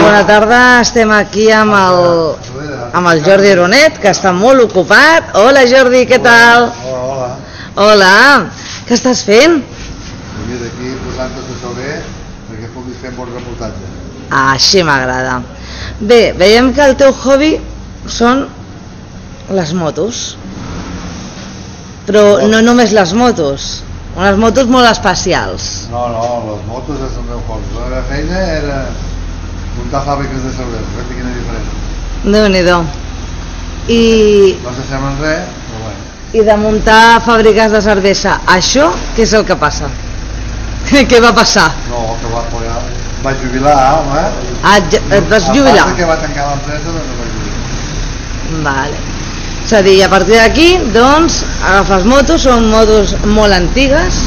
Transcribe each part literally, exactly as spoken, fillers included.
Bona tarda, estem aquí amb el, amb el Jordi Aronet, que està molt ocupat. Hola Jordi, què tal? Hola, hola. Hola, què estàs fent? Mira, aquí posant tot això bé perquè puguis fer un bon reportatge. Ah, així m'agrada. Bé, veiem que el teu hobby són les motos. Però no només les motos, unes motos molt especials. No, no, les motos és el meu hobby. La meva feina era muntar fàbriques de cervesa, que quina diferència. Déu-n'hi-do. I... No s'assemblen res, però bueno. I de muntar fàbriques de cervesa, això què és el que passa? Què va passar? No, que va, ja, vaig jubilar, home. Ah, et vas jubilar? A part que va tancar l'empresa, doncs no vaig jubilar. Vale. És a dir, a partir d'aquí, doncs, agafes motos, són motos molt antigues.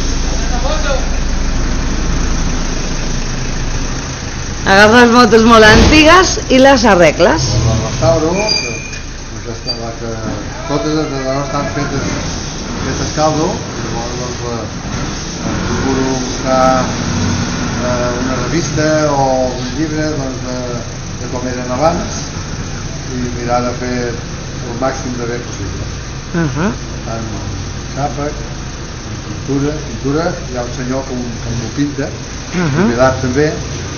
Agafes motos molt antigues i les arregles. El restauro, que, que, estava, que totes de no estan fetes, fetes caldo, i llavors doncs, eh, procuro buscar eh, una revista o un llibre doncs, de, de com eren abans i mirar de fer el màxim de bé possible. Uh -huh. Tant xàfec, pintura, pintura, hi ha un senyor que, que m'ho pinta, uh -huh. jubilat també,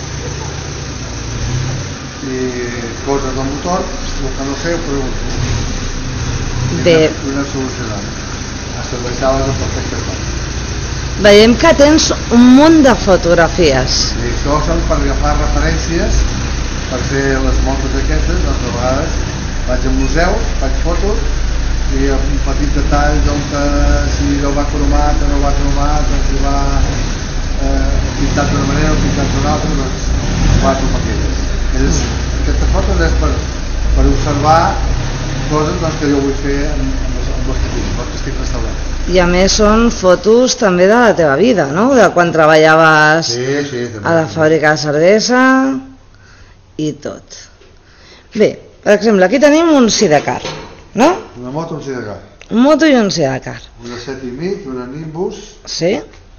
i coses del motor, el que no sé ho pregunto. Bé. I no solucionant. Hasta deixar-les en perfecte estat. Veiem que tens un munt de fotografies. I això són per agafar referències per fer les motos aquestes, doncs a vegades vaig a museus, faig fotos i un petit detall on si no va cromat o no va cromat o si va eh, pintat d'una manera o pintat d'una altra, doncs guardo amb aquelles. És, aquesta foto és per, per observar coses doncs, que jo vull fer amb, amb, els, amb els que tinc, els que estic restaurant. I a més són fotos també de la teva vida, no? De quan treballaves sí, sí, a la fàbrica de cervesa i tot. Bé, per exemple, aquí tenim un Sidecar, no? Una moto, un Sidecar. Un moto i un Sidecar. Una set i mig, una Nimbus. Sí.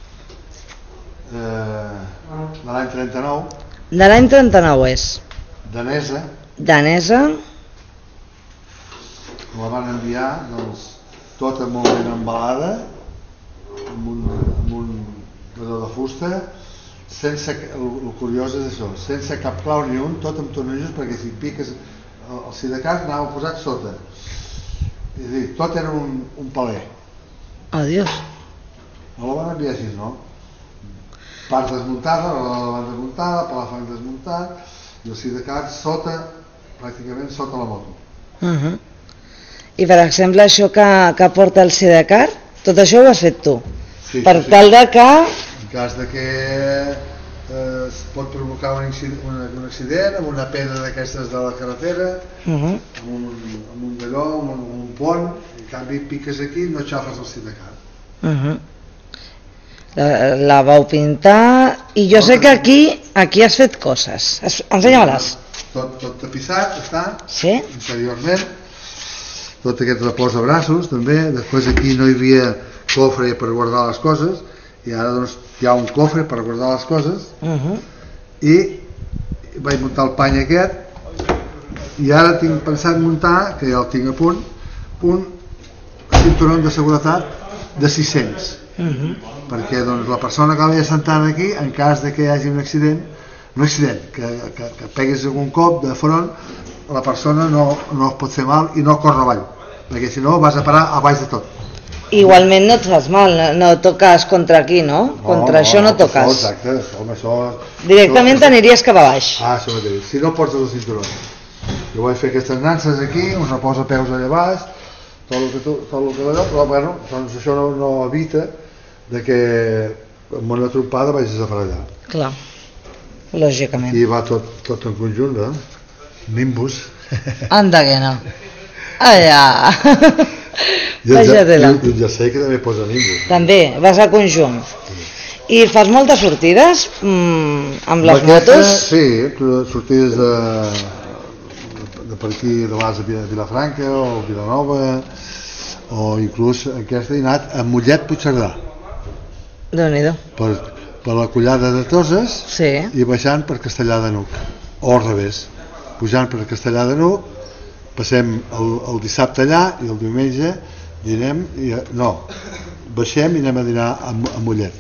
Eh, de l'any trenta-nou. De l'any trenta-nou és. Danesa. Danesa. La van enviar, doncs, tota molt ben embalada, amb un, amb un pedó de fusta, sense, el, el curiós és això, sense cap clau ni un, tot amb tornillos, perquè si piques el, el Sidecar anava posat sota. És a dir, tot era un, un paler. Adiós. No la van enviar així, no? Part desmuntada, la van desmuntada, palafang desmuntat, i el Sidecar sota, pràcticament sota la moto. Uh -huh. I per exemple això que, que porta el Sidecar, tot això ho has fet tu, sí, per sí, tal de que... En cas de que eh, es pot provocar un accident, un, un accident amb una pedra d'aquestes de la carretera, uh -huh. amb un, amb un d'allò, amb, un, amb un pont, en canvi piques aquí i no xafes el Sidecar. Uh -huh. La, la vau pintar i jo sé que aquí aquí has fet coses. Ensenya-me-les. Tot, tot tapissat està, sí? Interiorment, tot aquest repòs de braços també, després aquí no hi havia cofre per guardar les coses i ara doncs hi ha un cofre per guardar les coses uh -huh. i vaig muntar el pany aquest i ara tinc pensat muntar, que ja el tinc a punt, un cinturó de seguretat de sis-cents. Uh -huh. Perquè doncs, la persona que vagi sentada aquí, en cas de que hi hagi un accident, no accident, que, que, que peguis algun cop de front, la persona no, no es pot fer mal i no corre avall, perquè si no vas a parar a baix de tot. Igualment no et fas mal, no, no toques contra aquí, no? no contra no, això no, no toques. Això, exacte, home, això... Directament això, t'aniries cap a baix. Ah, això mateix, si no portes el cinturó. Jo vaig fer aquestes nances aquí, un reposapeus allà baix, tot el que, tot el que allò, però bueno, doncs això no, no evita de que amb una trompada vagis a parar allà. Clar, lògicament. I va tot, tot en conjunt, eh? Nimbus. Anda que no. Allà. I el jersei que també posa Nimbus. També, vas a conjunt. Sí. I fas moltes sortides mm, amb les Aquesta, motos? Sí, sortides de, de per aquí, de l'As de Vilafranca o Vilanova, o inclús aquesta he anat a Mollet Puigcerdà. Déu-n'hi-do. Per, per la Collada de Toses, sí. I baixant per Castellar de Nuc. o al revés, pujant per Castellar de n'Hug, passem el, el dissabte allà i el diumenge dinem, i, no, baixem i anem a dinar a, a Mollet,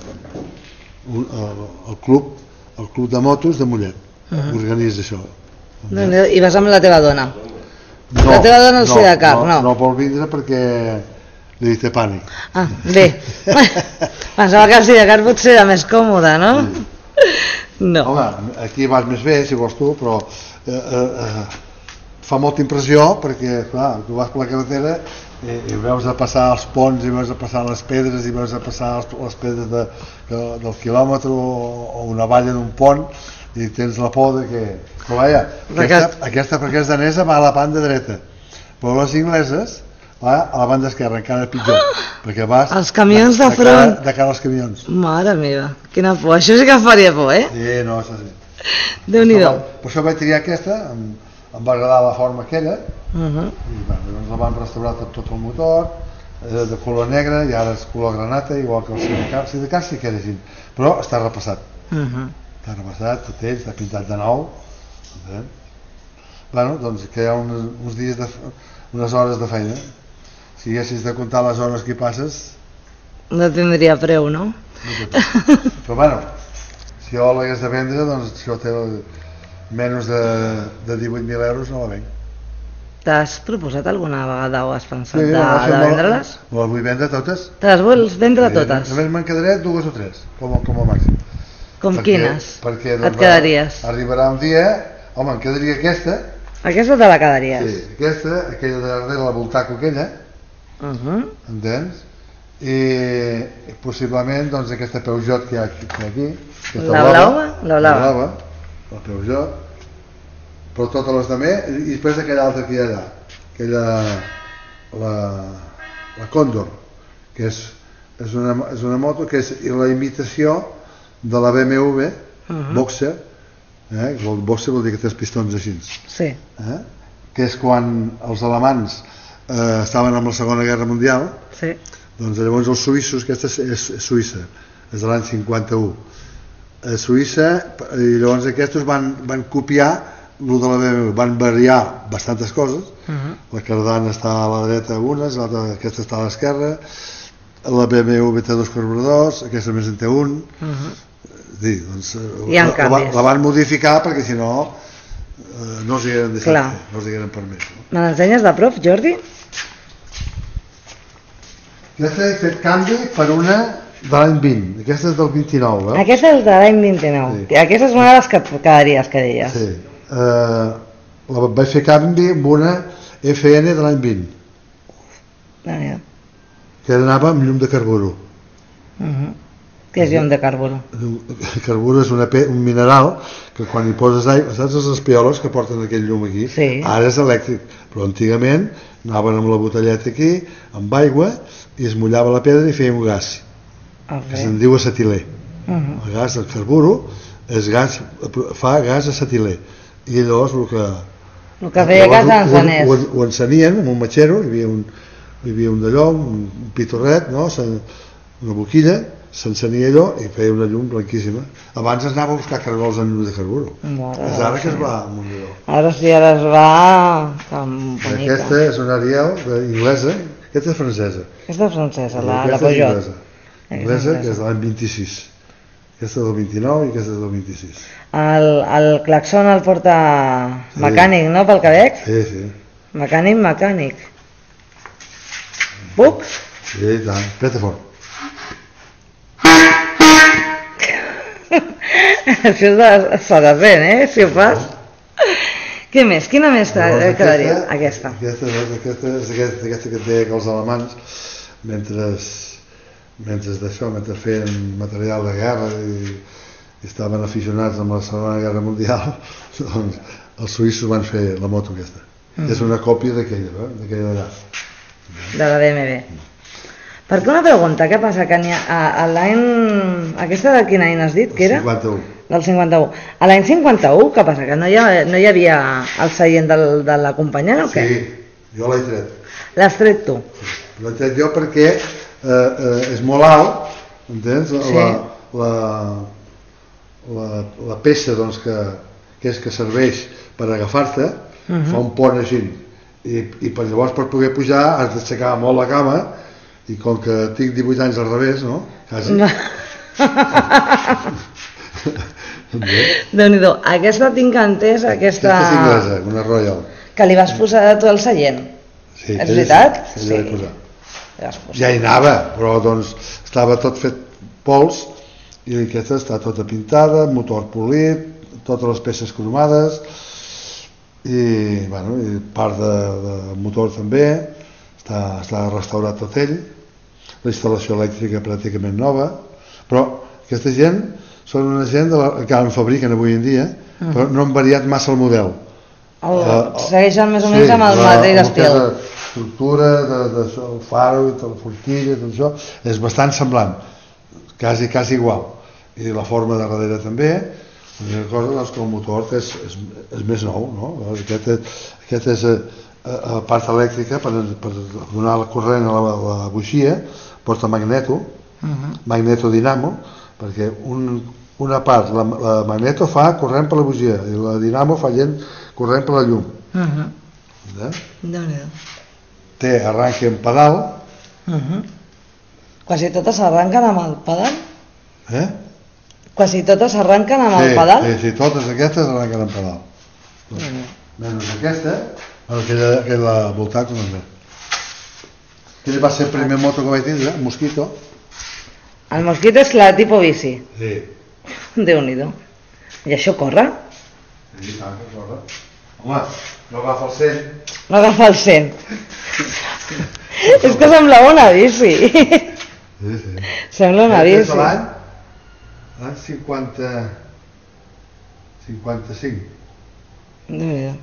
un, el, el club el club de motos de Mollet. Uh-huh. Organitza això. I vas amb la teva dona? No, la teva dona el no, Sidecar, no, no? No vol vindre perquè li té pànic. Ah, bé. Pensava que el Sidecar potser era més còmode, no? Sí. No. Home, aquí vas més bé, si vols tu, però eh, eh, eh, fa molta impressió perquè, clar, tu vas per la carretera i, i veus a passar els ponts i veus a passar les pedres i veus a passar les, les pedres de, de, del quilòmetre o, o una valla d'un pont i tens la por de que... Però vaja, aquesta, aquesta perquè és danesa va a la banda dreta, però les ingleses va a la banda esquerra, encara pitjor, perquè vas... Els camions de, de front... De cara, de cara als camions. Mare meva, quina por, això sí que faria por, eh? Sí, no, això sí. Déu-n'hi-do. Per això vaig triar aquesta, em, em va agradar la forma aquella, uh -huh. i bueno, doncs la van restaurar tot, tot el motor, eh, de color negre, i ara és color granata, igual que el Sidecar. El Sidecar sí que era així, però està repassat. Uh -huh. Està repassat, tot ell, està pintat de nou. Eh? Bueno, doncs que hi ha uns, uns dies, de, unes hores de feina. Si haguessis de comptar les hores que hi passes... No tindria preu, no? No però bueno, si jo l'hagués de vendre, doncs això té menys de, de divuit mil euros, no la venc. T'has proposat alguna vegada o has pensat sí, de, no, de vendre-les? Les vull vendre totes. Te les vols vendre sí, totes? Només me'n quedaré dues o tres, com, com a màxim. Com perquè, quines? Perquè doncs, et quedaries? Arribarà un dia, home, em quedaria aquesta. Aquesta te la quedaries? Sí, aquesta, aquella de darrere, la Voltaco aquella, uh -huh. entens? I, i possiblement doncs aquesta Peugeot que hi ha aquí, que aquí la blava? La blava. La blava, la Peugeot, però totes les demés, i després aquella altra que hi ha allà, aquella, la, la Condor, que és, és, una, és una moto que és la imitació de la B M W uh -huh. Boxer, eh? El Boxer vol dir que té els pistons així, sí. eh? Que és quan els alemans eh, estaven amb la Segona Guerra Mundial, sí. Doncs llavors els suïssos, aquesta és, és Suïssa, és de l'any cinquanta-u, a Suïssa, i llavors aquests van, van copiar el de la B M W, van variar bastantes coses, uh -huh. La cardana està a la dreta unes, l'altra, aquesta està a l'esquerra, la B M W té dos carburadors, aquesta més en té un, uh -huh. Sí, doncs, la, la, la van modificar perquè si no eh, no els hagueren deixat fer, no els hagueren permès. No? Me l'ensenyes de prop, Jordi? Aquesta he fet canvi per una de l'any vint, aquesta és del vint-i-nou, veus? Aquesta és de l'any vint-i-nou, sí. Aquesta és una de les que quedaries, que deies. Sí, eh, la vaig fer canvi amb una F N de l'any vint, ah, ja. Que anava amb llum de carburo. Uh -huh. Què és llum de carburo? El carburo és una, un mineral que quan hi poses aigua, saps els espioles que porten aquell llum aquí? Sí. Ara és elèctric, però antigament anaven amb la botelleta aquí, amb aigua, i es mullava la pedra i feia un gas, okay. Que se'n diu acetilè. Uh -huh. El gas del carburo és gas, fa gas acetilè, i llavors el que... El que feia gas encenés. Ho, ho, ho encenien amb un matxero, hi havia un, hi havia un d'allò, un pitorret, no? Una boquilla, s'encenia allò i feia una llum blanquíssima. Abans es anava a buscar cargols en llum de carburo. És ara que es va amb un millor. Ara sí, ara es va... Aquesta és una Ariel inglesa, aquesta és francesa. Aquesta és francesa, la, la Peugeot. Inglesa, inglesa, que és de l'any vint-i-sis. Aquesta és del vint-i-nou i aquesta és del vint-i-sis. El, el claxon el porta sí. Mecànic, no, pel que veig? Sí, sí. Mecànic, mecànic. Puc? Sí, i tant. Espera fort. Això s'ha de fer, eh, si ho fas. Què més? Quina més quedaria? Aquesta. Aquesta és aquesta que et deia que els alemans, mentre mentre d'això, mentre feien material de guerra i, i estaven aficionats amb la Segona Guerra Mundial, doncs els suïssos van fer la moto aquesta. Mm. És una còpia d'aquella, eh? d'aquella d'allà. De la B M W. Per què una pregunta? Què passa? Que a, a l'any... Aquesta de quin any has dit que era? cinquanta-u. Del cinquanta-u. A l'any cinquanta-u, què passa? Que no hi, ha, no hi havia el seient del, de l'acompanyant o què? Sí, jo l'he tret. L'has tret tu? Sí, l'he tret jo perquè eh, eh, és molt alt, entens? La, sí. la, la, la peça doncs, que, que és que serveix per agafar-te, uh-huh. fa un pont així, i, i per llavors per poder pujar has d'aixecar molt la cama, i com que tinc divuit anys al revés, no? Quasi. No. Déu-n'hi-do, aquesta tinc entès, aquesta... Aquesta és inglesa, una Royal. Que li vas posar a tu al seient. Sí, és veritat? Sí, sí. posar. Ja hi anava, però doncs estava tot fet pols, i aquesta està tota pintada, motor polit, totes les peces cromades, i, bueno, i part de, de motor també, està, està restaurat tot ell, la instal·lació elèctrica pràcticament nova, però aquesta gent són una gent de la, que en fabriquen avui en dia, mm. però no han variat massa el model. El, uh, segueixen més o menys sí, amb el la, mateix estil. L'estructura, de, de, de, el faro, de la forquilla, tot això, és bastant semblant, quasi, quasi igual. I la forma de darrere també, una cosa doncs, que el motor és, és, és més nou, no? Aquest és, aquest és a, a part elèctrica per, per donar el corrent a la, a la buixia, porta magneto, uh-huh. magneto dinamo, perquè un, una part, la, la magneto fa corrent per la buixia i la dinamo fa lent corrent per la llum. Uh-huh. eh? Déu-n'hi-do. Té arranque en pedal. Uh-huh. Quasi totes s'arranquen amb el pedal? Eh? Quasi totes s'arranquen amb sí, el pedal? Sí, sí, totes aquestes s'arranquen amb pedal. Uh-huh. Menys aquesta, aquella, aquella voltat no és. Aquella va ser el primer moto que vaig tindre, el Mosquito. El Mosquito és la tipus bici? Sí. Déu-n'hi-do. I això corre? Sí, tant que corre. Home, no agafa el cent. No agafa el cent. És que semblava una bici. Sí, sí. Sembla una bici. Aquest l'any, l'any cinquanta... cinquanta-cinc. Déu-n'hi-do.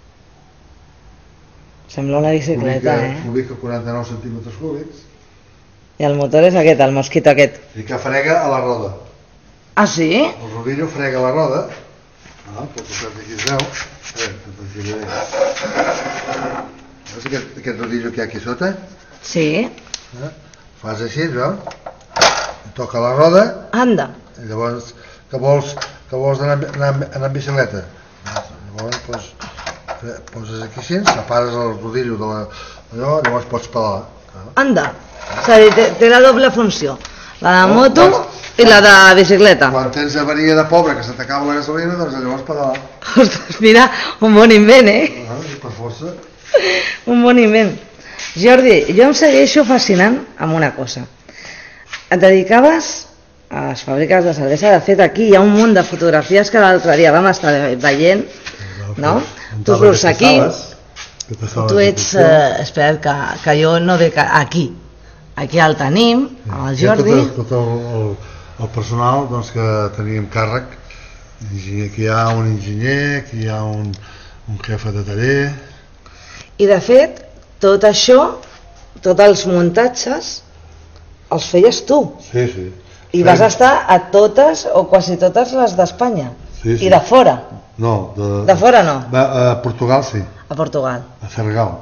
Sembla una bicicleta, publica, eh? Publica quaranta-nou centímetres cúbics. I el motor és aquest, el Mosquito aquest. I que frega a la roda. Ah, sí? El rodillo frega a la roda. Ah, pot posar aquí es veu. Eh, aquí es veu. Veus aquest, aquest rodillo que hi ha aquí sota? Sí. Eh? Fas així, veus? Toca la roda. Anda. I llavors, que vols, que vols anar, anar, anar en bicicleta? Llavors, doncs, poses aquí així, separes el rodillo de la, allò, llavors pots pedalar. Anda. És a dir, té, té la doble funció. La de moto i la de bicicleta. Quan tens avaria de pobre que se t'acaba la gasolina, doncs llavors pedalar. Ostres, mira, un bon invent, eh? Ah, per força. Un bon invent. Jordi, jo em segueixo fascinant amb una cosa. Et dedicaves a les fàbriques de cervesa. De fet, aquí hi ha un munt de fotografies que l'altre dia vam estar veient, no? Tu surts aquí, tu ets... Eh, espera't, que, que jo no veig aquí. Aquí el tenim, amb el Jordi. Tot, tot el, el, el personal doncs, que teníem càrrec. Aquí hi ha un enginyer, aquí hi ha un, un jefe de taller. I de fet, tot això, tots els muntatges, els feies tu. Sí, sí. I vas estar a totes o quasi totes les d'Espanya. Sí, sí. I de fora. No, de, de fora no. Va, a Portugal sí. A Portugal. A Fergal.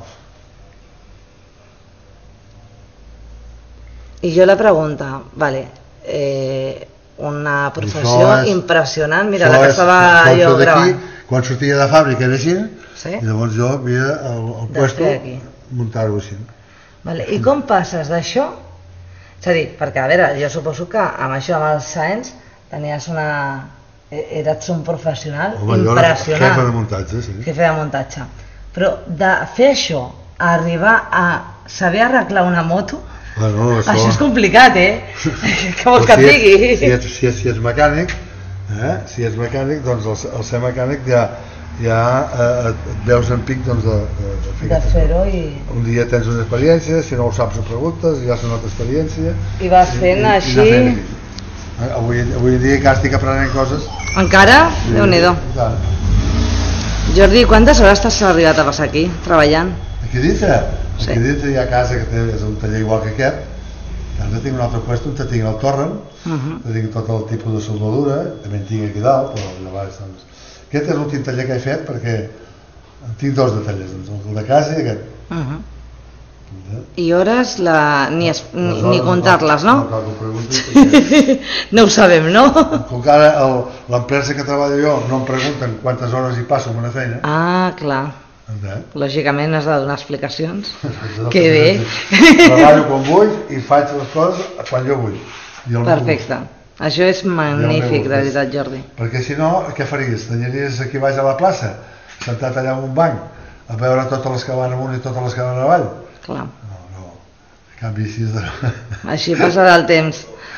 I jo la pregunta, vale, eh, una professió és, impressionant, mira la que és, estava jo gravant. Quan sortia de fàbrica era així, sí? I llavors jo havia el, el puesto muntar-ho així. Vale, i com passes d'això? És a dir, perquè a veure, jo suposo que amb això, amb els Science, tenies una... eres un professional Home, impressionant. Jefe de muntatge, sí. Jefe de muntatge. Però de fer això, a arribar a saber arreglar una moto, bueno, això... això és complicat, eh? Què vols que et digui? Si ets, si, ets, si ets mecànic, eh? si ets mecànic, doncs el, el ser mecànic ja, ja eh, et veus en pic doncs, de, de, de fer, de fer-ho i... Un dia tens una experiència, si no ho saps ho preguntes, ja és una altra experiència. I vas fent i, així... I fent avui, avui en dia que estic aprenent coses... Encara? Sí, Déu-n'hi-do. Jordi, quantes hores t'has arribat a passar aquí, treballant? Aquí dintre? Sí. Aquí dintre hi ha casa que té, és un taller igual que aquest. Ara tinc un altre puesto on tinc el torren, uh -huh. tinc tot el tipus de soldadura, també en tinc aquí dalt, però allà baix, doncs... Aquest és l'últim taller que he fet perquè en tinc dos de tallers, doncs, el de casa i aquest. Uh -huh. I hores la... ni, es... Les ni hores comptar-les, no? No cal que ho pregunti, perquè No ho sabem, no? com que ara el- l'empresa que treballo jo no em pregunten quantes hores hi passo en una feina, Ah, clar. entens? Lògicament has de donar explicacions. Que bé. Treballo quan vull i faig les coses quan jo vull. I el meu Perfecte. Això és magnífic, de veritat, Jordi. gust. Perquè si no, què faries? T'aniries aquí baix a la plaça, sentat allà en un banc, a veure totes les que van amunt i totes les que van avall? Clar. No, no. En canvi, així és de... Així passarà el temps.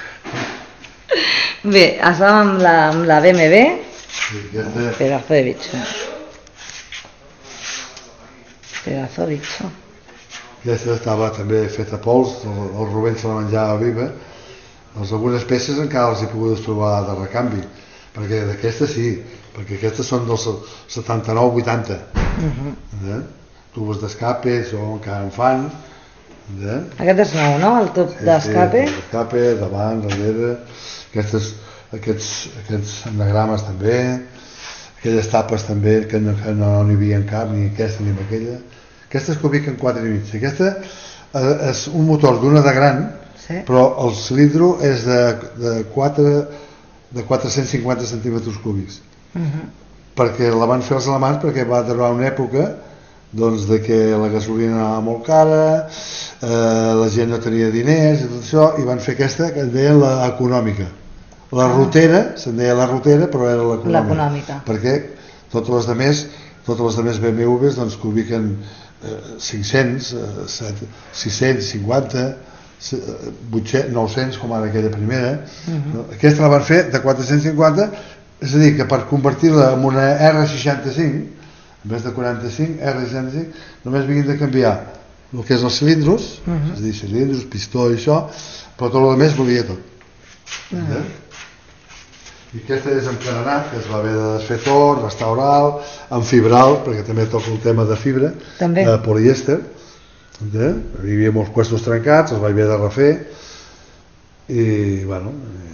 Bé, estàvem amb la, amb la B M W. Sí, aquesta... Pedazo de bicho. Pedazo de bicho. Aquesta estava també feta a pols, el, el Rubén se la menjava viva. Doncs algunes peces encara les he pogut trobar de recanvi, perquè d'aquestes sí, perquè aquestes són dels setanta-nou vuitanta. Uh-huh. Eh? Tubos d'escape, això encara en fan. Eh? Aquest és nou, no? El tub d'escape. Sí, d'escape, davant, darrere. Aquestes, aquests, aquests anagrames també. Aquelles tapes també, que no n'hi no, no havia en cap, ni aquesta ni aquella. Aquestes que ubiquen quatre i mig. Aquesta eh, és un motor d'una de gran, Sí. però el cilindre és de, de, quatre, de quatre-cents cinquanta centímetres cúbics. Uh-huh. Perquè la van fer els alemans perquè va durar una època doncs, de que la gasolina anava molt cara, eh, la gent no tenia diners i tot això, i van fer aquesta que en deien la econòmica. La rutera, se'n deia la rutera, però era l'econòmica. L'econòmica. Perquè totes les demés, totes les demés B M Ws doncs, que ubiquen eh, cinc-cents, eh, sis-cents cinquanta, vuit-cents, nou-cents, com ara aquella primera. Uh-huh. Aquesta la van fer de quatre-cents cinquanta, és a dir, que per convertir-la en una R seixanta-cinc, en vez de quaranta-cinc, R seixanta-cinc, només vinguin de canviar el que és els cilindros, uh-huh. és a dir, cilindros, pistó i això, però tot el més volia tot. Uh-huh. I aquesta és encadenat, que es va haver de desfer tot, restaurar, en fibral, perquè també toca el tema de fibra, també. de polièster. Eh? Hi havia molts puestos trencats, els vaig haver de refer i bueno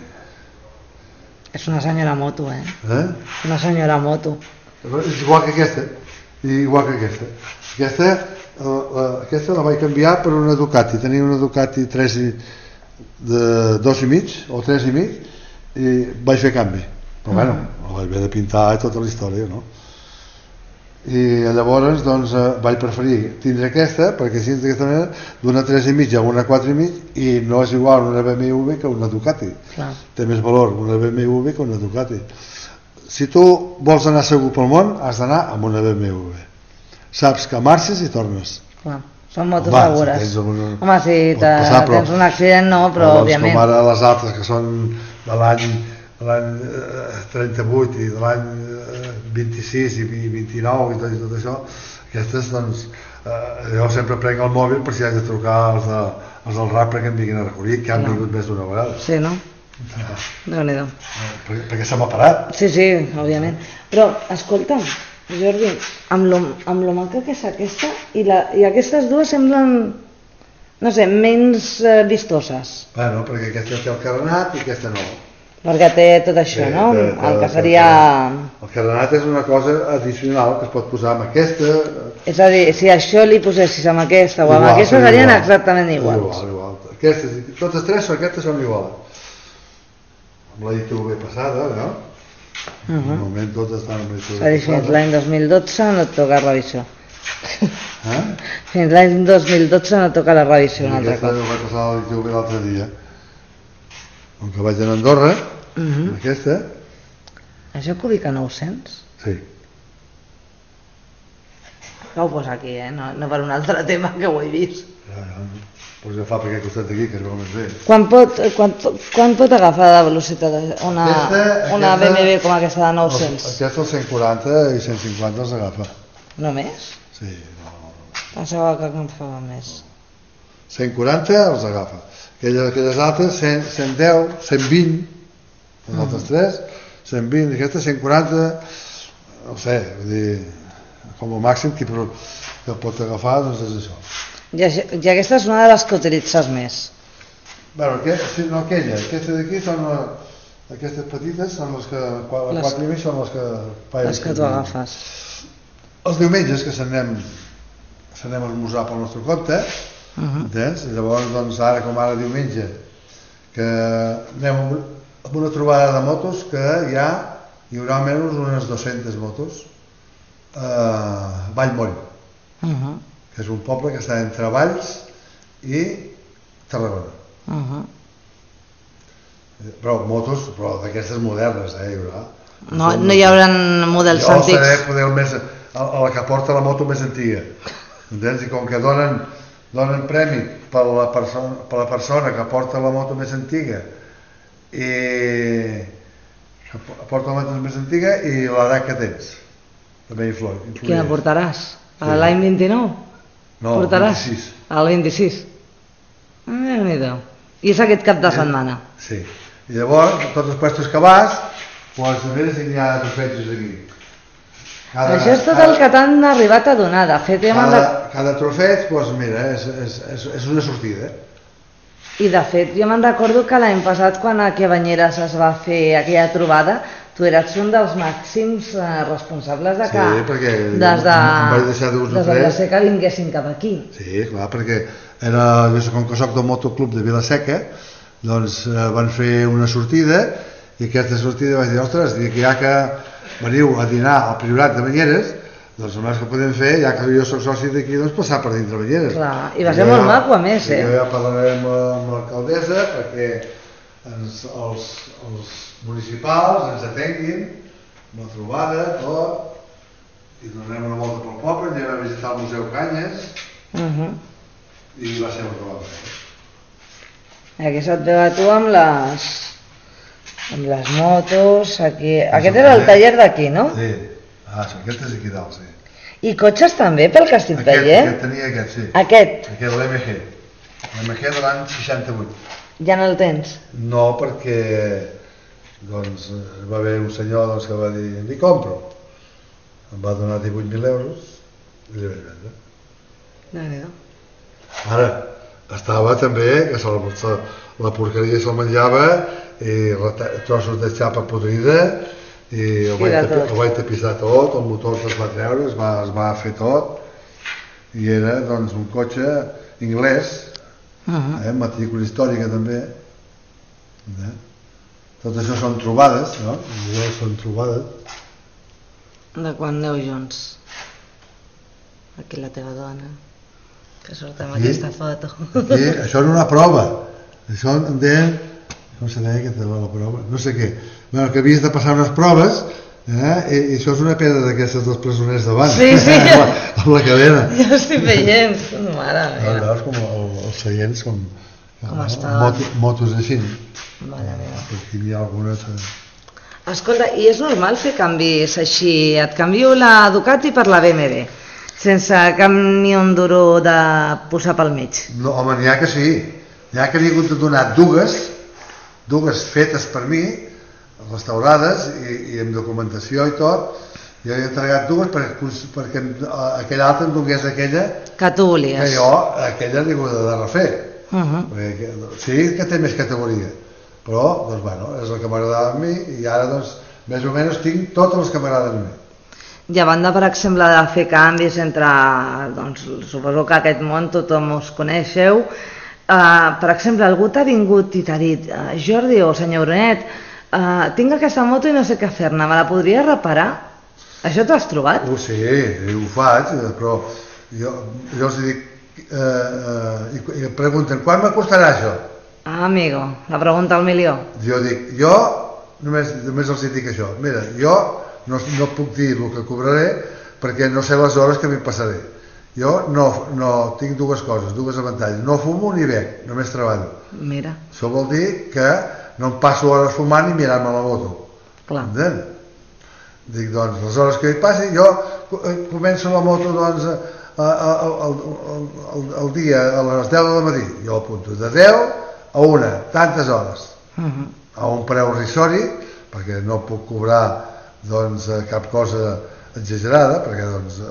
és una senyora moto, eh? eh? Una senyora moto. És igual que aquesta, igual que aquesta. Aquesta, la, la, aquesta la vaig canviar per una Ducati, tenia una Ducati tres i, de dos i mig o tres i mig i vaig fer canvi, però bueno, la vaig haver de pintar i tota la història, no? I llavors doncs eh, vaig preferir tindre aquesta perquè així d'aquesta manera d'una tres i mig a una quatre i mig i no és igual una B M W que una Ducati. Clar. Té més valor una B M W que una Ducati. Si tu vols anar segur pel món has d'anar amb una B M W, saps que marxes i tornes. Clar. Són motos home, segures si una... home si te, passar, però... tens un accident no, però doncs, òbviament com ara les altres que són de l'any l'any trenta-vuit i de l'any vint-i-sis i vint-i-nou i tot, i tot això, aquestes doncs eh, jo sempre prenc el mòbil per si haig de trucar als, de, als del R A P perquè em vinguin a recollir, que han no. vingut més d'una vegada. Sí, no? Ah. Déu-n'hi-do. Eh, perquè, perquè se m'ha parat. Sí, sí, òbviament. Però, escolta'm, Jordi, amb lo, amb lo maca que és aquesta i, la, i aquestes dues semblen, no sé, menys eh, vistoses. Bueno, perquè aquesta té el carenat i aquesta no. Perquè té tot això, sí, no? Té, té, el que seria... El carenat és una cosa addicional que es pot posar amb aquesta... És a dir, si això li posessis amb aquesta o amb igual, aquesta serien igual. Exactament iguals. Igual, igual. Aquestes, totes tres aquestes són iguals. Amb la I T V passada, no? Uh -huh. De moment totes estan amb la I T V passada. Fins l'any dos mil dotze no et toca revisió. Eh? Fins l'any dos mil dotze no toca la revisió un altre cop. Aquesta ho vaig passar a la I T V l'altre dia. Com que vaig anar a Andorra, uh -huh. aquesta... Això que ubica nou-cents? Sí. Que ho posa aquí, eh? No, no per un altre tema que ho he vist. Ja, ja. Pues ja fa per aquest costat d'aquí, que es veu més bé. Quan pot, quan, quan pot agafar de velocitat una, aquesta, una aquesta, B M W com aquesta de nou-cents? Els, aquesta els cent quaranta i cent cinquanta els agafa. Només? Sí. No, no. Pensava que agafava més. cent quaranta els agafa. Aquelles, aquelles altres, cent, cent deu, cent vint, les mm. altres tres, cent vint, aquestes cent quaranta, no sé, vull dir, com a màxim que, que pot agafar, doncs és això. I, I aquesta és una de les que utilitzes més. Bueno, que, sí, no aquella, aquesta d'aquí són la, aquestes petites, són les que, les, les quatre i mig són les que... Les que tu agafes. Els diumenges que s'anem s'anem a esmorzar pel nostre compte, entens? I llavors, doncs, ara com ara diumenge, que anem amb una trobada de motos que hi ha, hi haurà almenys unes dues-centes motos a Vallmoll, que és un poble que està entre Valls i Tarragona. Però motos, però d'aquestes modernes, eh, hi haurà. No, no hi haurà models antics. Jo seré poder el més, la que porta la moto més antiga, entens? I com que donen, donen premi per la, persona, per la persona que porta la moto més antiga i que porta la moto més antiga i l'edat que tens, també influeix. Quina portaràs? A l'any vint-i-nou? No, el vint-i-sis. Al vint-i-sis. Déu-n'hi-do. I és aquest cap de setmana? Sí. I llavors, tots els puestos que vas, doncs a veure si n'hi ha trofeig aquí. Cada, Això és tot cada, el que t'han arribat a donar, de fet... Cada, de... cada trofeig, doncs mira, és, és, és, és una sortida. I de fet, jo me'n recordo que l'any passat, quan a Banyeres es va fer aquella trobada, tu eres un dels màxims eh, responsables de que... Sí, perquè des de, em vaig deixar dos o tres. Des de que vinguessin cap aquí. Sí, clar, perquè era, jo com que soc del motoclub de Vila-seca, doncs eh, van fer una sortida i aquesta sortida vaig dir, ostres, que ja que veniu a dinar al Priorat de Banyeres, doncs el més que podem fer, ja que jo soc soci d'aquí, doncs passar per dintre Banyeres. Clar, i va ser molt maco a més, eh? Jo ja parlarem amb l'alcaldessa perquè ens, els, els municipals ens atenguin, una trobada, tot, i donem una volta pel poble, anem a visitar el Museu Canyes, uh-huh. I va ser una trobada. Aquí se't veu a tu amb les, amb les motos, aquí... Aquest era el taller d'aquí, no? Sí, ah, aquest és aquí dalt, sí. I cotxes també, pel que estic aquest, veient? Aquest tenia aquest, sí. Aquest? Aquest, l'M G. L'M G de l'any seixanta-vuit. Ja no el tens? No, perquè doncs, va haver un senyor doncs, que va dir, li compro. Em va donar divuit mil euros i li vaig vendre. Déu-n'hi-do. Ara, estava també que se la, se, la porqueria se'l menjava i trossos de xapa podrida i el vaig, tapi, el vaig tapissar tot, el motor es va treure, es va, es va fer tot i era doncs un cotxe anglès, uh-huh. eh, matrícula històrica també. Eh? Tot això són trobades, no? Això són trobades. De quan aneu junts? Aquí la teva dona. Que surt amb aquí, aquesta foto. Aquí, això era una prova. Això em deien, com se deia que la prova? No sé què. Bueno, que havies de passar unes proves, eh? I, i això és una pedra d'aquestes dels presoners davant. Sí, sí. Eh? Amb, la, amb la cadena. Jo estic veient, mare meva. No, veus com el, els seients com, com estaven. Moto, motos així. Mare meva. Aquí hi ha algunes... Escolta, i és normal fer canvis així? Et canvio la Ducati per la B M W? Sense cap ni un duro de posar pel mig. No, home, n'hi ha que sí. N'hi ha que n'hi ha hagut de donar dues, dues fetes per mi, restaurades i, i amb documentació i tot. Jo he entregat dues perquè, perquè aquella altra em donés aquella que tu volies. Que jo, aquella l'he hagut de refer. Uh-huh. Perquè, sí que té més categoria, però, doncs, bueno, és el que m'agradava a mi i ara, doncs, més o menys tinc totes les que m'agraden a mi. I a banda, per exemple, de fer canvis entre, doncs, suposo que aquest món tothom us coneixeu, eh, per exemple, algú t'ha vingut i t'ha dit, Jordi o senyor Brunet, eh, tinc aquesta moto i no sé què fer-ne, me la podria reparar? Això t'ho has trobat? Uh, sí, ho faig, però jo, jo els dic, eh, eh, i, i em pregunten, quan me costarà això? Ah, amigo, la pregunta al milió. Jo dic, jo només, només els dic això, mira, jo No, no puc dir el que cobraré perquè no sé les hores que m'hi passaré. Jo no, no tinc dues coses, dues avantatges. No fumo ni bec, només treballo. Mira. Això vol dir que no em passo hores fumant i mirant-me la moto. Clar. Entén? Dic, doncs, les hores que hi passi, jo començo la moto doncs, a, a, a, a, el dia a les deu del matí. Jo apunto de deu a una, tantes hores. Uh-huh. A un preu risori, perquè no puc cobrar doncs cap cosa exagerada, perquè doncs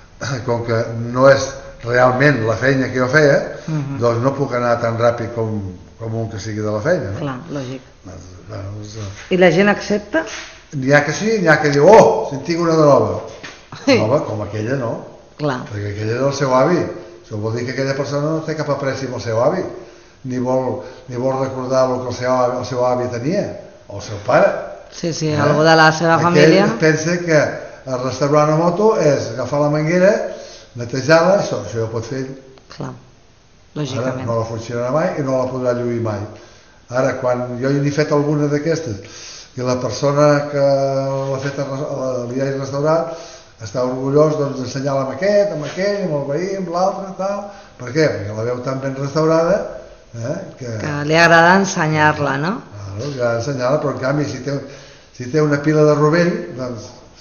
com que no és realment la feina que jo feia, uh-huh. doncs no puc anar tan ràpid com, com un que sigui de la feina, no? Clar, lògic. Doncs, I la gent accepta? N'hi ha que sí, n'hi ha que diu, oh, si en tinc una de nova. Nova, com aquella no. Clar. Perquè aquella era el seu avi. Això vol dir que aquella persona no té cap apreci amb el seu avi, ni vol, ni vol recordar el que el seu, avi, el seu avi tenia, o el seu pare. Sí, sí, eh? Algú de la seva Aquell família. Aquell pensa que el restaurar una moto és agafar la manguera, netejar-la, això, això ho pot fer ell. Clar, lògicament. Ara no la funcionarà mai i no la podrà lluir mai. Ara, quan jo n'he fet alguna d'aquestes i la persona que l'ha fet, li hagi restaurat, està orgullós doncs, d'ensenyar-la amb aquest, amb aquell, amb el veí, amb l'altre, tal. Per què? Perquè la veu tan ben restaurada eh, que... que li agrada ensenyar-la, no? Claro, li agrada ensenyar-la, però en canvi, si té, si té una pila de rovell, doncs...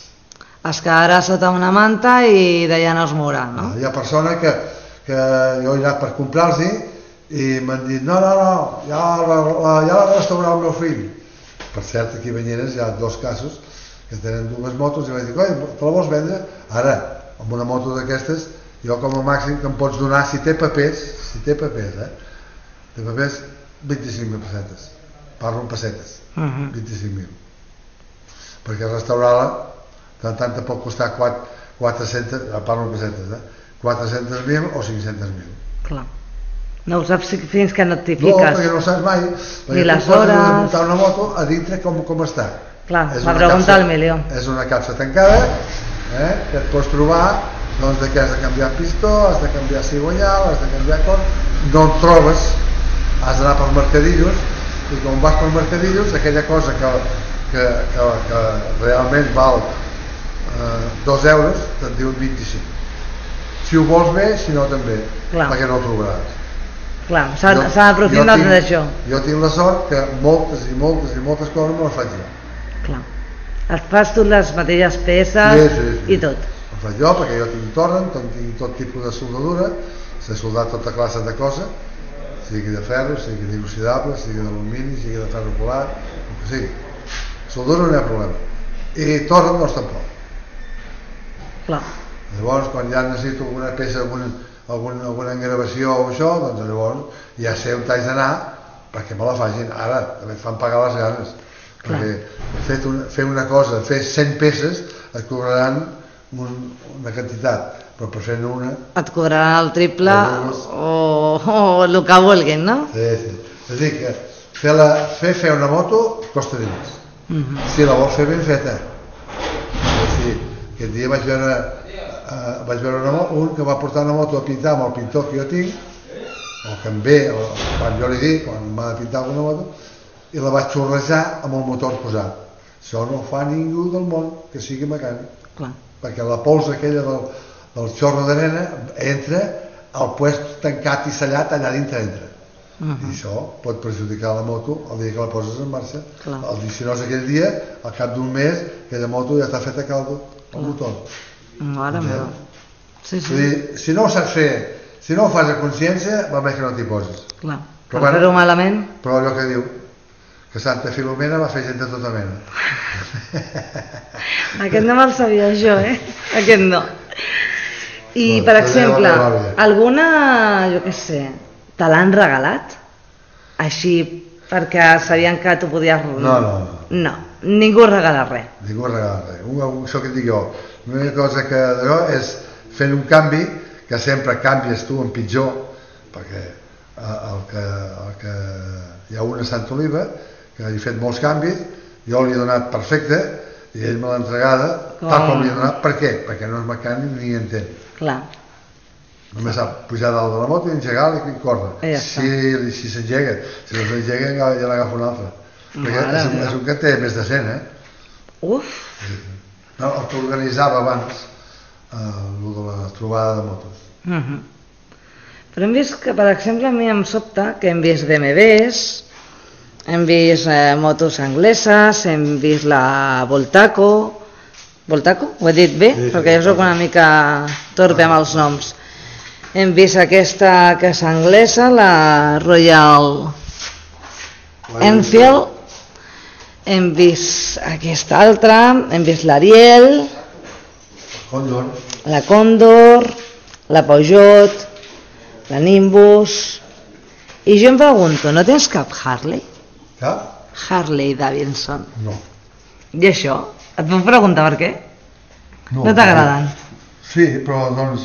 Es quedarà sota una manta i d'allà no es mourà, no? Hi ha persones que, que jo he anat per comprar-los i m'han dit, no, no, no, ja l'ha ja restaurat el meu fill. Per cert, aquí a Banyeres hi ha dos casos que tenen dues motos i vaig dir, oi, te la vols vendre? Ara, amb una moto d'aquestes, jo com a màxim que em pots donar, si té papers, si té papers, eh? Té papers, vint-i-cinc mil pessetes. Parlo en pessetes, uh-huh. vint-i-cinc mil. Perquè restaurar-la, tant tant te pot costar quatre-centes, parlo en pessetes, eh? quatre-centes mil o cinc-centes mil. Clar. No ho saps fins que no et fiques. No, perquè no ho saps mai. Ni les hores... de muntar una moto a dintre com, com està. Clar, la pregunta al milió. És una capsa tancada, eh, que et pots trobar doncs, que has de canviar pistó, has de canviar cigonyal, has de canviar cor, no et trobes, has d'anar pels mercadillos, i quan vas pels mercadillos, aquella cosa que, que, que, que realment val eh, dos euros, te'n diuen vint-i-cinc. Si ho vols bé, si no també, clar. Perquè no ho trobaràs. Clar, s'ha d'aprofitar d'això. Jo tinc la sort que moltes i moltes i moltes coses me les faig jo. Clar. Et fas tu les mateixes peces sí, sí, sí. i tot. Ho faig jo perquè jo tinc torren, tinc tot tipus de soldadura, sé soldar tota classe de coses, sigui de ferro, sigui d'inoxidable, sigui d'alumini, sigui de ferro polar, el que sigui. Soldadura no hi ha problema. I torren doncs tampoc. Clar. Llavors, quan ja necessito alguna peça, alguna, alguna, alguna engravació o això, doncs llavors ja sé on t'haig d'anar perquè me la facin. Ara també et fan pagar les ganes. Clar. Perquè fer una, fer una cosa, fer cent peces, et cobraran un, una quantitat, però per fer una... Et cobraran el triple o, o el que vulguin, no? Sí, sí. És a dir, que fer, la, fer, fer una moto costa diners. Uh-huh. Si la vols fer ben feta. Sí, aquest dia vaig veure... Uh, vaig veure una, un que va portar una moto a pintar amb el pintor que jo tinc, o que em ve, o, quan jo li dic, quan m'ha de pintar alguna moto, i la vaig xorrejar amb el motor posat. Això no fa ningú del món que sigui mecànic. Clar. Perquè la pols aquella del, del xorro d'arena entra al puest tancat i sellat allà dintre entra. Uh-huh. I això pot perjudicar la moto el dia que la poses en marxa. Clar. El, si no és aquell dia, al cap d'un mes, aquella moto ja està feta a caldo, el motor. Mare meva. Sí, sí. Dir, si no ho saps fer, si no ho fas a consciència, va bé que no t'hi poses. Clar, per bueno, fer-ho malament. Però allò que diu, que Santa Filomena va fer gent de tota mena. Aquest no me'l sabia jo, eh? Aquest no. I, no, per exemple, alguna, jo què sé, te l'han regalat? Així, perquè sabien que tu podies... No, no, no. No, ningú regala res. Ningú regala res. Un, això que et dic jo, l'única cosa que d'allò és fent un canvi, que sempre canvies tu en pitjor, perquè el que, el que hi ha una Santa Oliva, que he fet molts canvis, jo li he donat perfecte, i ell me l'ha entregada, oh. tal com li he donat. Per què? Perquè no és mecànic ni entén. Clar. Només sap pujar dalt de la moto i engegar-la i córrer. Ja si si s'engega, si no s'engega ja, ja n'agafa un altre. Perquè és, és un que té més de cent, eh? Uf! No, el que organitzava abans, eh, el de la trobada de motos. Uh-huh. Però hem vist que, per exemple, a mi em sobta que hem vist B M Ws, hem vist eh, motos angleses, hem vist la Voltaco. Voltaco? Ho he dit bé? Sí, perquè jo soc una mica torpe amb els noms. Hem vist aquesta que és anglesa, la Royal Enfield. Hem vist aquesta altra, hem vist l'Ariel, Condor. la Condor, la Peugeot, la Nimbus... I jo em pregunto, no tens cap Harley? Cap? Harley Davidson. No. I això? Et puc preguntar per què? No, no t'agraden? Sí, però doncs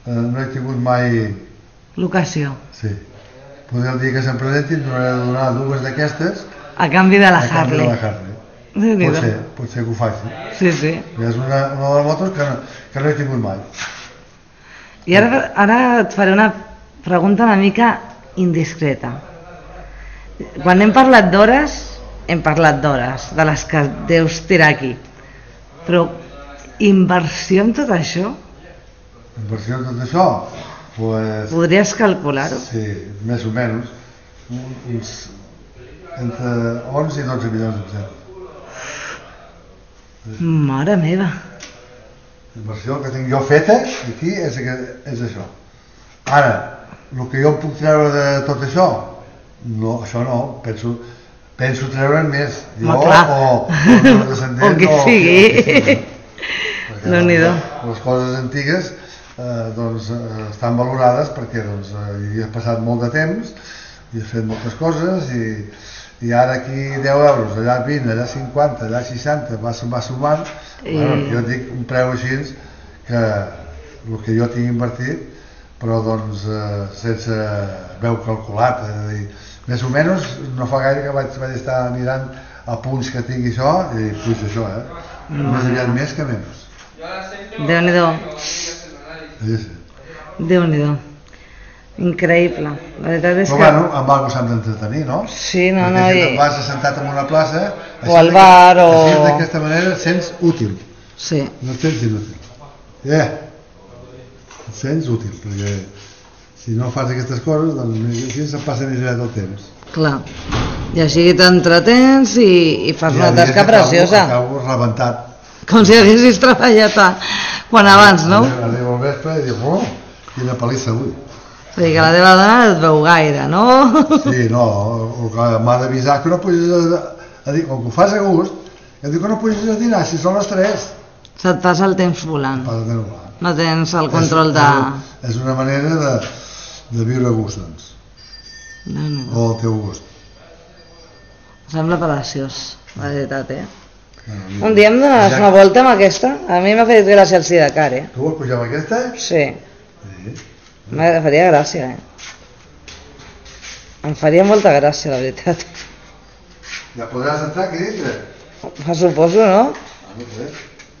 eh, no he tingut mai... Locació. Sí. Poder el dia que se'n presentin m'hauré de donar dues d'aquestes a canvi de la a canvi Harley. de la Harley. Pot ser, pot ser que ho faci. Sí, sí. És una, una de les motos que no, que no he tingut mai. I ara, ara et faré una pregunta una mica indiscreta. Quan hem parlat d'hores, hem parlat d'hores, de les que deus tirar aquí. Però inversió en tot això? Inversió en tot això? Pues, podries calcular-ho? Sí, més o menys. Uns, entre onze i dotze milions d'euros. Mare meva. L'inversió que tinc jo feta aquí és, és això. Ara, el que jo em puc treure de tot això, no, això no, penso, penso treure'n més. Jo oh, o, o els descendents o qui sigui. O, o qui sigui. No-n'hi-do. Les coses antigues eh, doncs, eh, estan valorades perquè doncs, eh, hi he passat molt de temps, hi he fet moltes coses i i ara aquí deu euros, allà vint, allà cinquanta, allà seixanta, va, va sumant. I... Bueno, jo dic un preu així que el que jo tinc invertit, però doncs eh, sense haver calculat, és a dir, més o menys no fa gaire que vaig, vaig estar mirant a punts que tingui això i puig això, eh? Mm. Més aviat més que menys. Déu-n'hi-do. Sí, sí. Déu-n'hi-do. Increïble, la veritat és però que... bueno, amb alguna cosa s'han d'entretenir, no? Sí, no, perquè no... si I... te'n vas assentat en una plaça o al bar o... així d'aquesta manera et sents útil. Sí. No et sents inútil. Eh, et sents útil, perquè si no fas aquestes coses, doncs així se'n passa més aviat el temps. Clar, i així t'entretens i, i fas I una tasca preciosa. Acabo rebentat. Com si haguessis treballat a... quan abans, no? Arribo al vespre i dic, oh, quina pel·lissa avui. O sigui que la teva dona et veu gaire, no? Sí, no, el que m'ha d'avisar que no puguis a, a dir, com que ho fas a gust, que diu que no puguis a dinar, si són les tres. Se't passa el temps volant. Passa el temps volant. No tens el control és, de... És, és una manera de, de viure a gust, doncs. No, no. O al teu gust. Sembla preciós, la veritat, eh? No, un dia em dones ja... una volta amb aquesta? A mi m'ha fet gràcia el Sidecar, eh? Tu vols pujar amb aquesta? Sí. Sí. Em faria gràcia, eh? Em faria molta gràcia, la veritat. Ja podràs entrar aquí dintre? Fa suposo, no? Ah, no sé.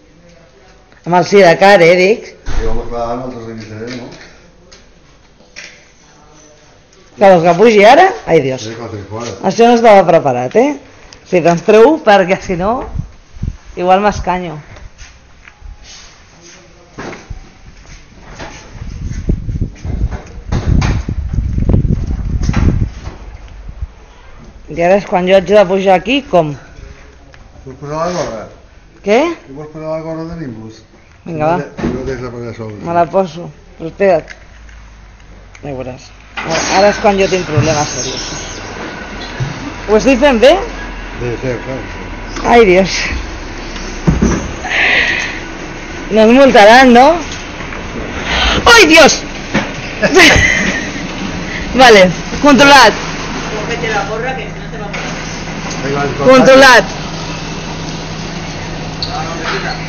Amb el Sidecar, eh, dic. Jo home, clar, no te'ls revisaré, no? Que vols que pugi ara? Ai, Dios. Sí, clar, fora. Això no estava preparat, eh? O sigui que ens treu perquè si no, igual m'escanyo. I ara és quan jo haig de pujar aquí, com? Vols posar la gorra? Què? Tu vols posar la gorra de Nimbus? Vinga, va. No deixes la posar sols. Me la poso. Però espera't. Ja ho veuràs. Ara és quan jo tinc problemes serios. Ho estic fent bé? Sí, sí, clar. Sí. Ai, Dios. No ens multaran, no? Ai, Dios! Vale, controlat. Cógete la gorra que no te va a morir. Controlat. No, no, me quita.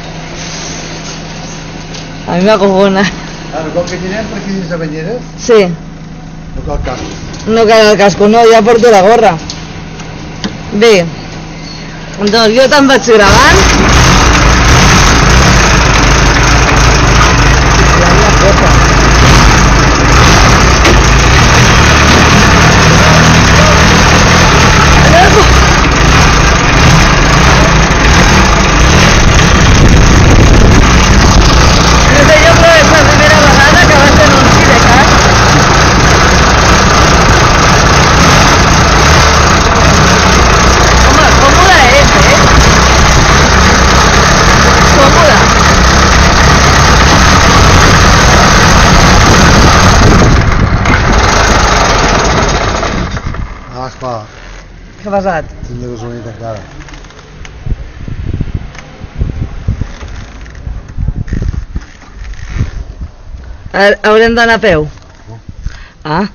A mi m'acogona. Ara, com que anirem per aquí dins de banyera, Sí. no cal casco. No cal el casco, no, ja porto la gorra. Bé, doncs jo te'n vaig gravant. No sé, jo però és la primera vegada que vaig en un Sidecar. Home, còmoda és, eh? Còmoda. Ah, esclar, Què ha passat? tinc de gasolina encara. Ha- Haurem d'anar a peu. Ah.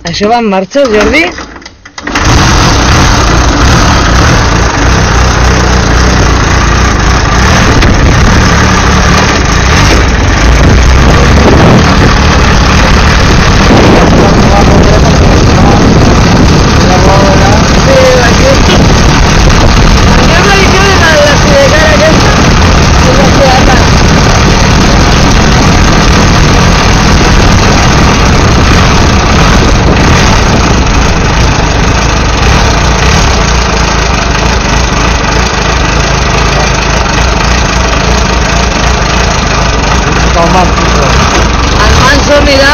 Això va en marxa, Jordi? El manso, mira.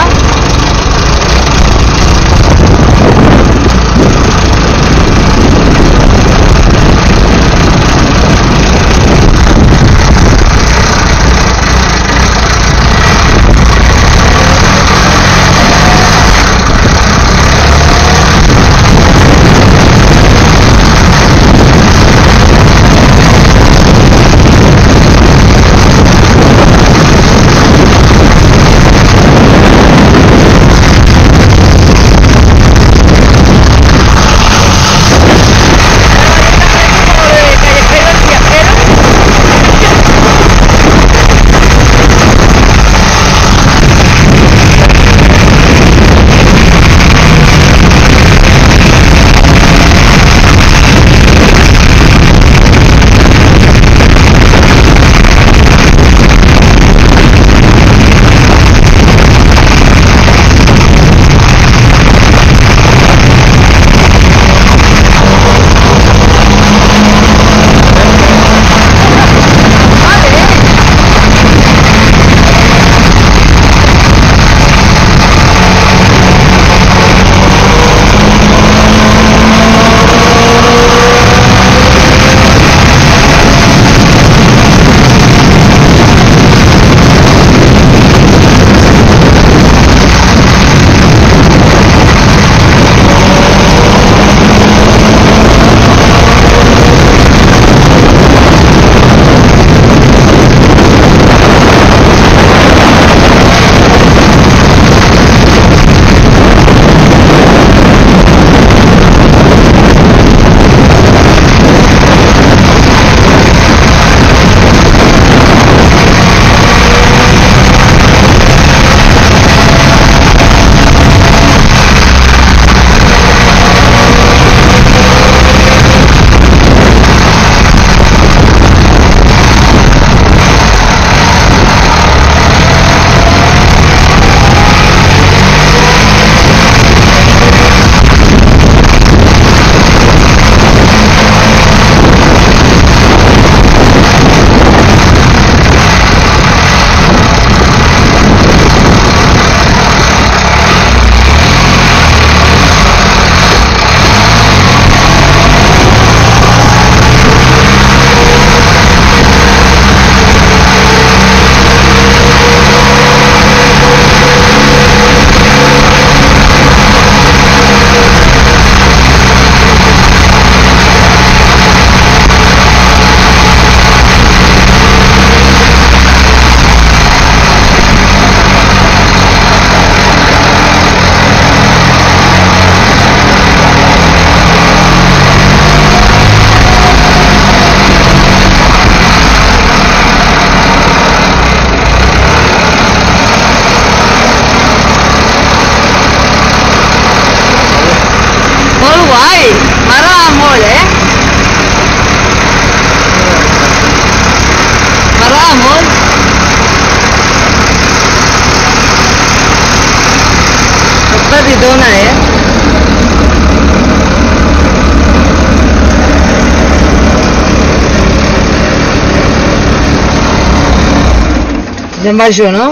petitona, eh? Ja em baixo, no?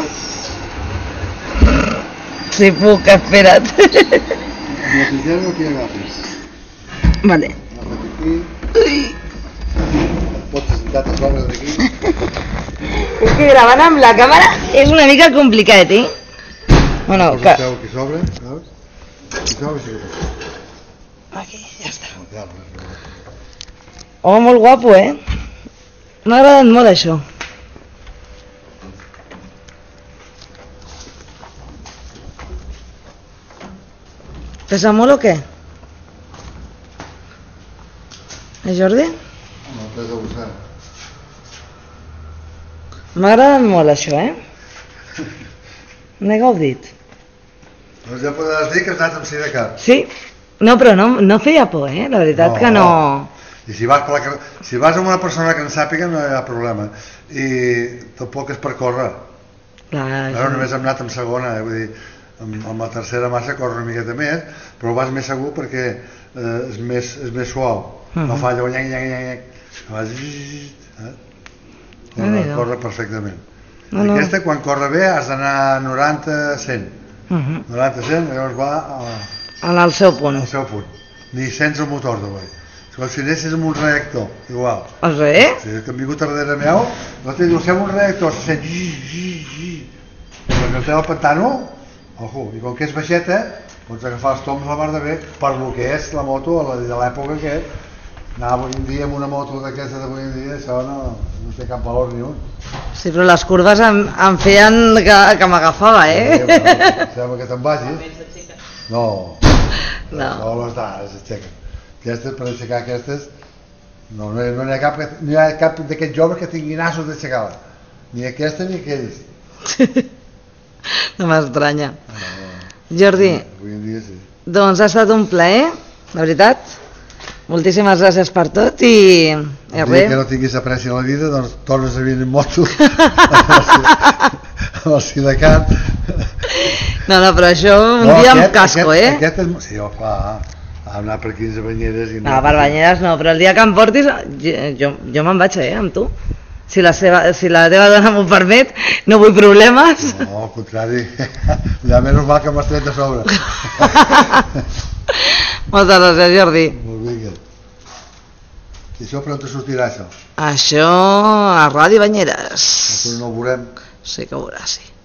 Si puc, espera't. La cinquena que agafis. Vale. Agafa't aquí. Ui. Pots sentar les obres d'aquí. És que gravant amb la càmera és una mica complicat, eh? Bueno, Posa que... el peu aquí sobre, saps? Aquí sobre sí que pots. Aquí, ja està. No, clar, no, no. Oh, molt guapo, eh? M'ha agradat molt això. Pesa molt o què? Eh, Jordi? No, pesa vostè. M'ha agradat molt això, eh? N'he gaudit. Doncs ja podràs dir que has anat amb si de cap. Sí, no, però no, no feia por, eh? La veritat No. que no... I si vas, per la, car- si vas amb una persona que en sàpiga no hi ha problema. I tampoc és per córrer. Clar, Bueno, només hem anat amb segona, eh? Vull dir, amb, amb la tercera massa corre una miqueta més, però vas més segur perquè eh, és, més, és més suau. No Mhm. fa allò nyec, nyec, nyec, vas... Eh? Corre, Déu-n'hi-do. corre perfectament. No, no. Aquesta, quan corre bé, has d'anar noranta a cent. Mhm. noranta a cent, llavors va a, En el seu punt. al seu punt. Ni sents el motor de boi. Com si anessis amb un reactor, igual. O sigui? Si que han vingut darrere meu, no té, diu, fem un reactor, se sent gi, gi, gi. Quan estem al pantano, ojo, i com que és baixeta, pots agafar els toms la mar de bé, per lo que és la moto la de l'època que és. Anar avui en dia amb una moto d'aquesta d'avui en dia, això no, no té cap valor ni un. Sí, però les curves em, em feien que, que m'agafava, eh? bueno, sembla que te'n vagis. No, No. no les dades s'aixequen. Aquestes, per aixecar aquestes, no, no, hi- no n'hi ha cap, no hi ha cap d'aquests joves que tingui nassos d'aixecar-la. Ni aquesta ni aquells. No m'estranya. No, Jordi, avui en dia sí. doncs ha estat un plaer, la veritat. Moltíssimes gràcies per tot i, i El dia que res. no tinguis apreci a la vida, doncs tornes a venir en moto amb el Sidecat. No, no, però això un No, dia amb aquest- casco, aquest, eh? Aquest és... Sí, oh, clar, a anar per quinze banyeres i... No, per banyeres no, però el dia que em portis, jo, jo, jo me'n vaig, eh, amb tu. Si la, seva, si la teva dona m'ho permet, no vull problemes. No, al contrari, ja menys mal que m'has tret de sobre. Moltes gràcies, Jordi. Molt bé. I això per on te sortirà, això? Això a Ràdio Banyeres. Nosaltres no ho veurem. Sí que ho veuràs, sí.